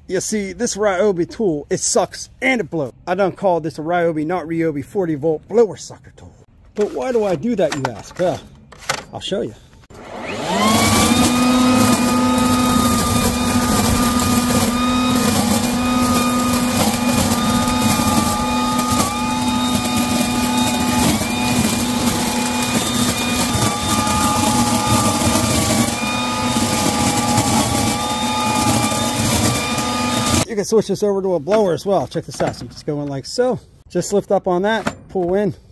You see, this Ryobi tool, it sucks and it blows. I done called this a Ryobi, not Ryobi 40 volt blower sucker tool. But why do I do that, you ask? Well, I'll show you. You can switch this over to a blower as well. Check this out. So you just go in like so. Just lift up on that, pull in,